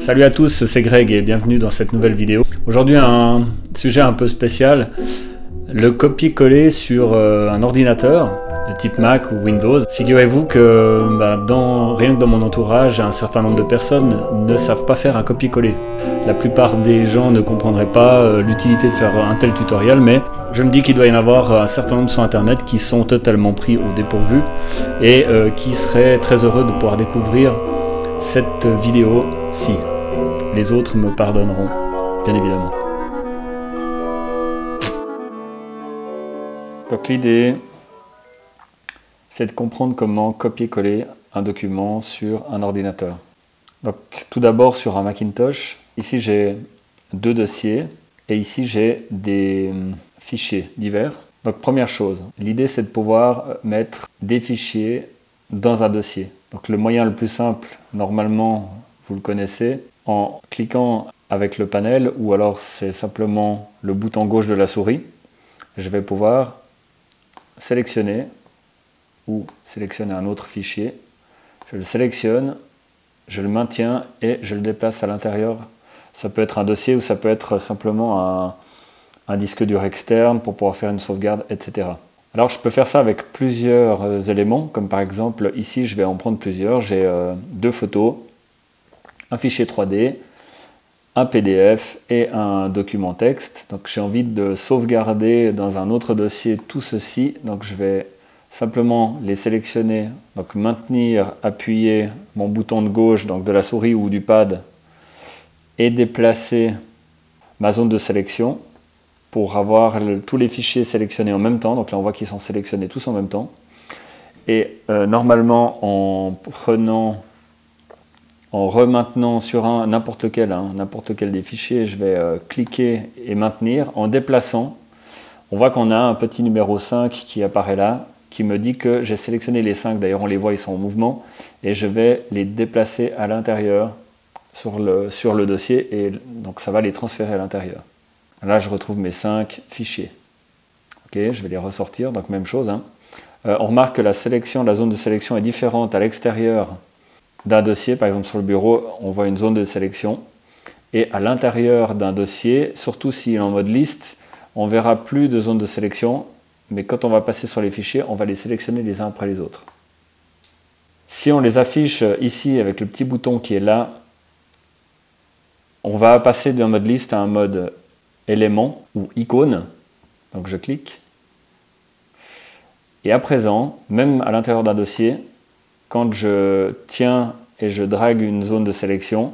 Salut à tous, c'est Greg et bienvenue dans cette nouvelle vidéo. Aujourd'hui un sujet un peu spécial, le copier-coller sur un ordinateur de type Mac ou Windows. Figurez-vous que rien que dans mon entourage, un certain nombre de personnes ne savent pas faire un copier-coller. La plupart des gens ne comprendraient pas l'utilité de faire un tel tutoriel, mais je me dis qu'il doit y en avoir un certain nombre sur internet qui sont totalement pris au dépourvu et qui seraient très heureux de pouvoir découvrir cette vidéo-ci. Les autres me pardonneront, bien évidemment. Donc l'idée, c'est de comprendre comment copier-coller un document sur un ordinateur. Donc tout d'abord sur un Macintosh, ici j'ai deux dossiers et ici j'ai des fichiers divers. Donc première chose, l'idée c'est de pouvoir mettre des fichiers dans un dossier. Donc le moyen le plus simple, normalement vous le connaissez, en cliquant avec le panel ou alors c'est simplement le bouton gauche de la souris, je vais pouvoir sélectionner ou sélectionner un autre fichier. Je le sélectionne, je le maintiens et je le déplace à l'intérieur. Ça peut être un dossier ou ça peut être simplement un disque dur externe pour pouvoir faire une sauvegarde, etc. Alors je peux faire ça avec plusieurs éléments, comme par exemple ici je vais en prendre plusieurs. J'ai deux photos, un fichier 3D, un PDF et un document texte. Donc j'ai envie de sauvegarder dans un autre dossier tout ceci. Donc je vais simplement les sélectionner, donc maintenir, appuyer mon bouton de gauche, donc de la souris ou du pad, et déplacer ma zone de sélection pour avoir tous les fichiers sélectionnés en même temps. Donc là on voit qu'ils sont sélectionnés tous en même temps. Et normalement en remaintenant sur n'importe quel des fichiers, je vais cliquer et maintenir. En déplaçant, on voit qu'on a un petit numéro 5 qui apparaît là, qui me dit que j'ai sélectionné les 5, d'ailleurs on les voit, ils sont en mouvement, et je vais les déplacer à l'intérieur sur le dossier, et donc ça va les transférer à l'intérieur. Là je retrouve mes 5 fichiers. Ok, je vais les ressortir, donc même chose. On remarque que la zone de sélection est différente à l'extérieur d'un dossier. Par exemple sur le bureau, on voit une zone de sélection, et à l'intérieur d'un dossier, surtout s'il est en mode liste, on verra plus de zone de sélection, mais quand on va passer sur les fichiers, on va les sélectionner les uns après les autres. Si on les affiche ici avec le petit bouton qui est là, on va passer d'un mode liste à un mode élément ou icône. Donc je clique. Et à présent, même à l'intérieur d'un dossier, quand je tiens et je drague une zone de sélection,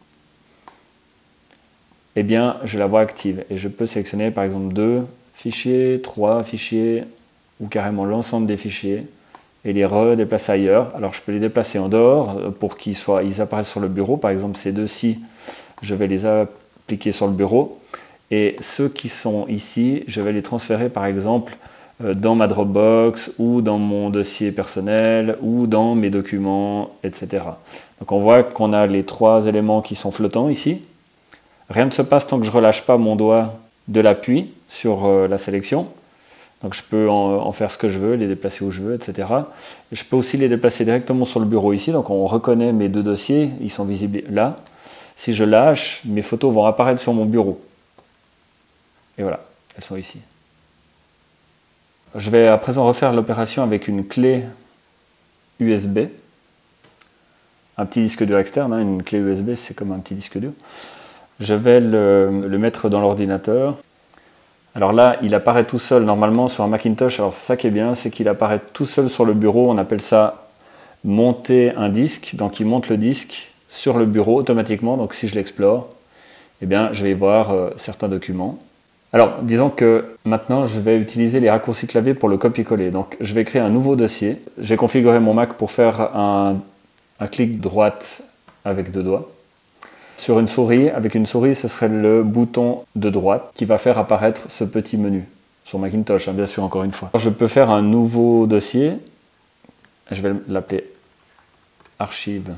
eh bien je la vois active. Et je peux sélectionner par exemple 2 fichiers, 3 fichiers, ou carrément l'ensemble des fichiers, et les redéplacer ailleurs. Alors je peux les déplacer en dehors pour qu'ils apparaissent sur le bureau. Par exemple ces deux-ci, je vais les appliquer sur le bureau. Et ceux qui sont ici, je vais les transférer par exemple dans ma Dropbox ou dans mon dossier personnel ou dans mes documents, etc. Donc on voit qu'on a les 3 éléments qui sont flottants ici. Rien ne se passe tant que je ne relâche pas mon doigt de l'appui sur la sélection. Donc je peux en faire ce que je veux, les déplacer où je veux, etc. Et je peux aussi les déplacer directement sur le bureau ici. Donc on reconnaît mes 2 dossiers, ils sont visibles là. Si je lâche, mes photos vont apparaître sur mon bureau. Et voilà, elles sont ici. Je vais à présent refaire l'opération avec une clé USB. Un petit disque dur externe, une clé USB c'est comme un petit disque dur. Je vais le mettre dans l'ordinateur. Alors là, il apparaît tout seul normalement sur un Macintosh. Alors ça qui est bien, c'est qu'il apparaît tout seul sur le bureau. On appelle ça monter un disque. Donc il monte le disque sur le bureau automatiquement. Donc si je l'explore, eh bien je vais voir certains documents. Alors disons que maintenant je vais utiliser les raccourcis clavier pour le copier-coller. Donc je vais créer un nouveau dossier. J'ai configuré mon Mac pour faire un clic droite avec 2 doigts. Sur une souris, avec une souris, ce serait le bouton de droite qui va faire apparaître ce petit menu. Sur Macintosh, bien sûr, encore une fois. Alors, je peux faire un nouveau dossier. Je vais l'appeler Archive.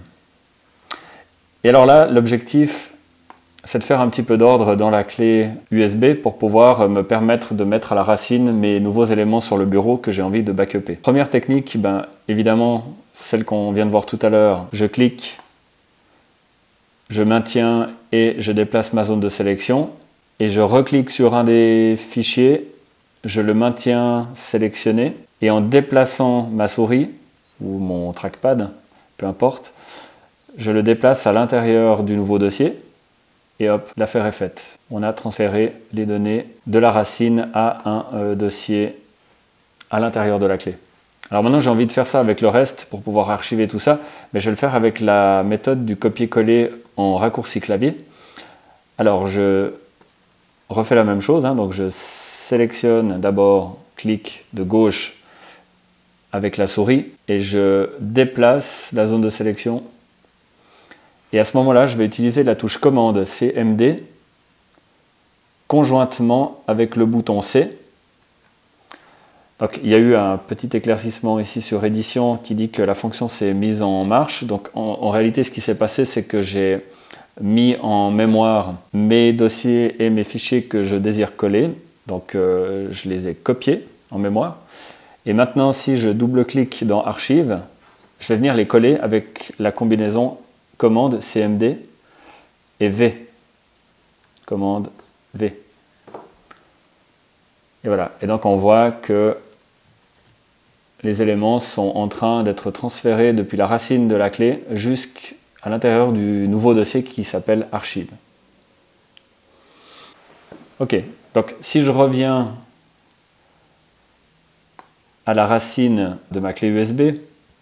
Et alors là, l'objectif, c'est de faire un petit peu d'ordre dans la clé USB pour pouvoir me permettre de mettre à la racine mes nouveaux éléments sur le bureau que j'ai envie de backuper. Première technique, évidemment, celle qu'on vient de voir tout à l'heure. Je clique je maintiens et je déplace ma zone de sélection et je reclique sur un des fichiers, je le maintiens sélectionné et en déplaçant ma souris ou mon trackpad, peu importe, je le déplace à l'intérieur du nouveau dossier et hop, l'affaire est faite. On a transféré les données de la racine à un dossier à l'intérieur de la clé. Alors maintenant j'ai envie de faire ça avec le reste pour pouvoir archiver tout ça, mais je vais le faire avec la méthode du copier-coller en raccourci clavier. Alors je refais la même chose, donc je sélectionne d'abord, clic de gauche avec la souris et je déplace la zone de sélection. Et à ce moment-là, je vais utiliser la touche commande CMD conjointement avec le bouton C. Donc, il y a eu un petit éclaircissement ici sur édition qui dit que la fonction s'est mise en marche. Donc en réalité, ce qui s'est passé, c'est que j'ai mis en mémoire mes dossiers et mes fichiers que je désire coller. Donc je les ai copiés en mémoire. Et maintenant, si je double-clique dans Archives, je vais venir les coller avec la combinaison commande CMD et V. Commande V. Et voilà. Et donc on voit que les éléments sont en train d'être transférés depuis la racine de la clé jusqu'à l'intérieur du nouveau dossier qui s'appelle Archives. Ok, donc si je reviens à la racine de ma clé USB,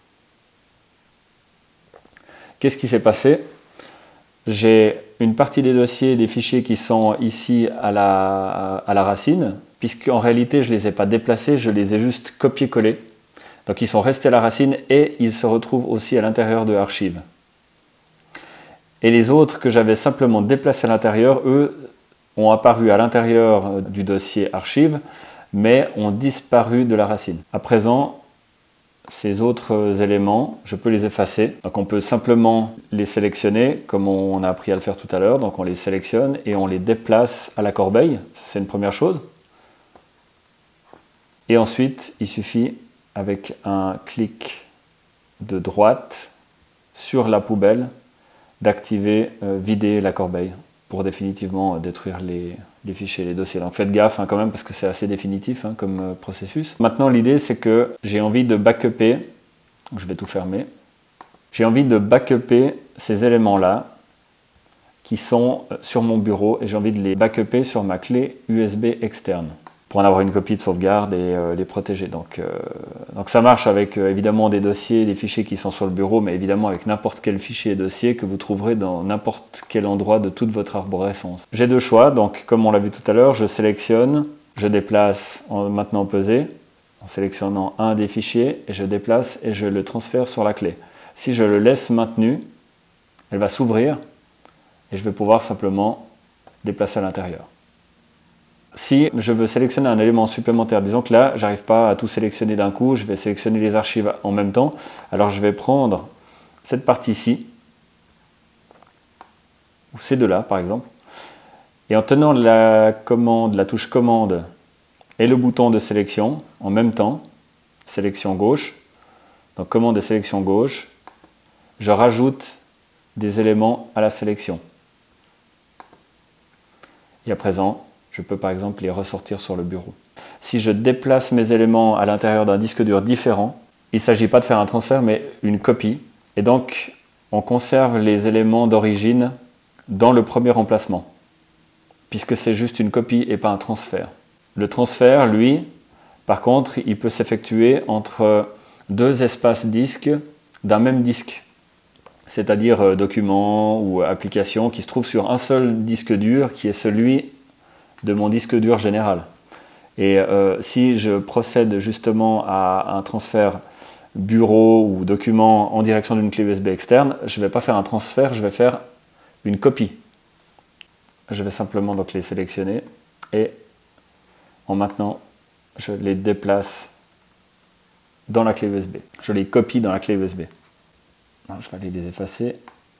qu'est-ce qui s'est passé? J'ai une partie des dossiers, des fichiers qui sont ici à la racine, puisqu'en réalité je ne les ai pas déplacés, je les ai juste copié-collés. Donc ils sont restés à la racine et ils se retrouvent aussi à l'intérieur de Archives. Et les autres que j'avais simplement déplacés à l'intérieur, eux, ont apparu à l'intérieur du dossier Archives, mais ont disparu de la racine. À présent, ces autres éléments, je peux les effacer. Donc on peut simplement les sélectionner, comme on a appris à le faire tout à l'heure. Donc on les sélectionne et on les déplace à la corbeille. Ça, c'est une première chose. Et ensuite, il suffit, avec un clic de droite sur la poubelle, d'activer vider la corbeille pour définitivement détruire les fichiers, les dossiers. Donc faites gaffe quand même parce que c'est assez définitif comme processus. Maintenant l'idée c'est que j'ai envie de backuper, je vais tout fermer, j'ai envie de backuper ces éléments-là qui sont sur mon bureau et j'ai envie de les backuper sur ma clé USB externe pour en avoir une copie de sauvegarde et les protéger. Donc ça marche avec évidemment des dossiers, des fichiers qui sont sur le bureau, mais évidemment avec n'importe quel fichier et dossier que vous trouverez dans n'importe quel endroit de toute votre arborescence. J'ai deux choix, donc comme on l'a vu tout à l'heure, je sélectionne, je déplace en maintenant pesé, en sélectionnant un des fichiers, et je déplace et je le transfère sur la clé. Si je le laisse maintenu, elle va s'ouvrir et je vais pouvoir simplement déplacer à l'intérieur. Si je veux sélectionner un élément supplémentaire, disons que là, j'arrive pas à tout sélectionner d'un coup, je vais sélectionner les archives en même temps, alors je vais prendre cette partie-ci, ou ces deux-là par exemple, et en tenant la touche commande et le bouton de sélection en même temps, sélection gauche, donc commande et sélection gauche, je rajoute des éléments à la sélection. Et à présent, je peux par exemple les ressortir sur le bureau. Si je déplace mes éléments à l'intérieur d'un disque dur différent, il ne s'agit pas de faire un transfert mais une copie. Et donc on conserve les éléments d'origine dans le premier emplacement, puisque c'est juste une copie et pas un transfert. Le transfert, lui, par contre, il peut s'effectuer entre deux espaces disques d'un même disque, c'est-à-dire documents ou applications qui se trouvent sur un seul disque dur qui est celui de mon disque dur général. Et si je procède justement à un transfert bureau ou document en direction d'une clé USB externe, je ne vais pas faire un transfert, je vais faire une copie. Je vais simplement donc les sélectionner et en maintenant je les déplace dans la clé USB. Je les copie dans la clé USB. Je vais aller les effacer.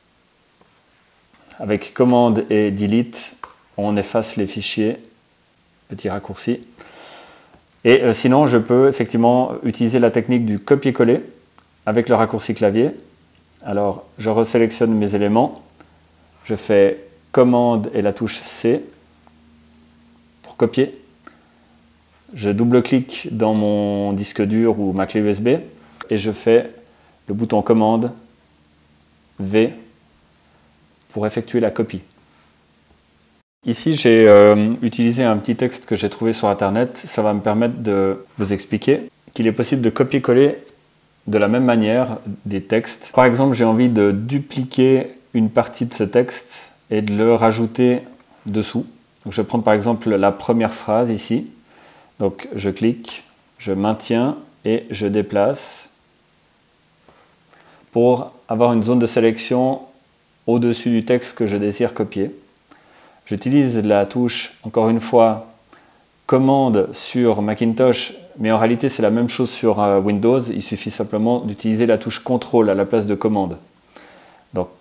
Avec commande et delete, on efface les fichiers, petit raccourci. Et sinon, je peux effectivement utiliser la technique du copier-coller avec le raccourci clavier. Alors, je resélectionne mes éléments, je fais commande et la touche C pour copier. Je double-clique dans mon disque dur ou ma clé USB et je fais le bouton commande V pour effectuer la copie. Ici, j'ai utilisé un petit texte que j'ai trouvé sur Internet. Ça va me permettre de vous expliquer qu'il est possible de copier-coller de la même manière des textes. Par exemple, j'ai envie de dupliquer une partie de ce texte et de le rajouter dessous. Donc, je vais prendre par exemple la première phrase ici. Donc, je clique, je maintiens et je déplace pour avoir une zone de sélection au-dessus du texte que je désire copier. J'utilise la touche, encore une fois, commande sur Macintosh, mais en réalité c'est la même chose sur Windows. Il suffit simplement d'utiliser la touche contrôle à la place de commande. Donc,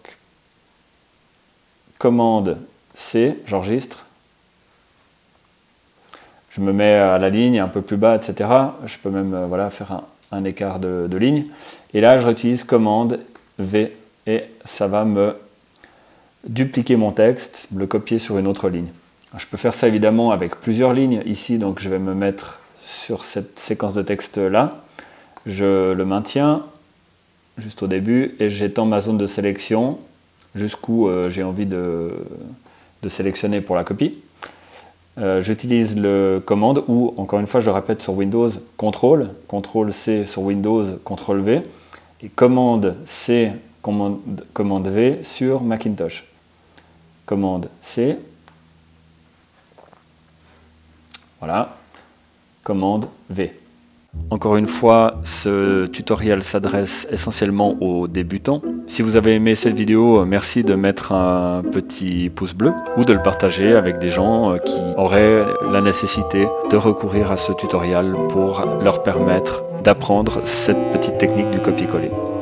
commande C, j'enregistre. Je me mets à la ligne un peu plus bas, etc. Je peux même voilà, faire un écart de ligne. Et là, je réutilise commande V et ça va me dupliquer mon texte, le copier sur une autre ligne. Je peux faire ça évidemment avec plusieurs lignes ici, donc je vais me mettre sur cette séquence de texte là. Je le maintiens juste au début et j'étends ma zone de sélection jusqu'où j'ai envie de sélectionner pour la copie. J'utilise le commande ou, encore une fois, je le répète sur Windows, CTRL C sur Windows, CTRL V, et commande C, commande V sur Macintosh. Commande C, voilà, commande V. Encore une fois, ce tutoriel s'adresse essentiellement aux débutants. Si vous avez aimé cette vidéo, merci de mettre un petit pouce bleu ou de le partager avec des gens qui auraient la nécessité de recourir à ce tutoriel pour leur permettre d'apprendre cette petite technique du copier-coller.